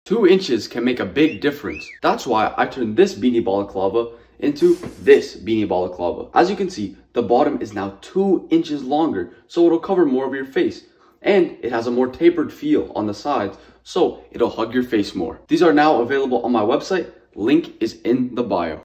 2 inches can make a big difference. That's why I turned this beanie balaclava into this beanie balaclava. As you can see, the bottom is now 2 inches longer, so it'll cover more of your face. And it has a more tapered feel on the sides, so it'll hug your face more. These are now available on my website. Link is in the bio.